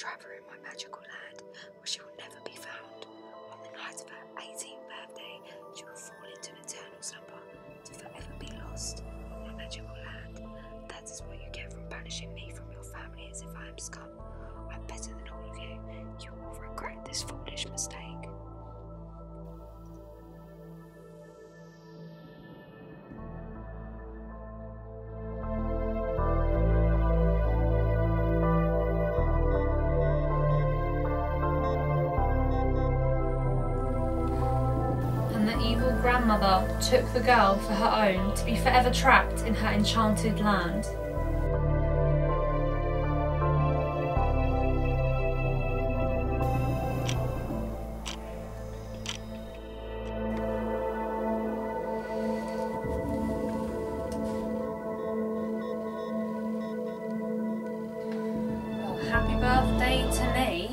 trap her in my magical land, where she will never be found. On the night of her 18th birthday, she will fall into an eternal slumber, to forever be lost in my magical land. That is what you get from banishing me from your family as if I am scum. I'm better than all of you. You will regret this foolish mistake. And the evil grandmother took the girl for her own, to be forever trapped in her enchanted land. Well, happy birthday to me.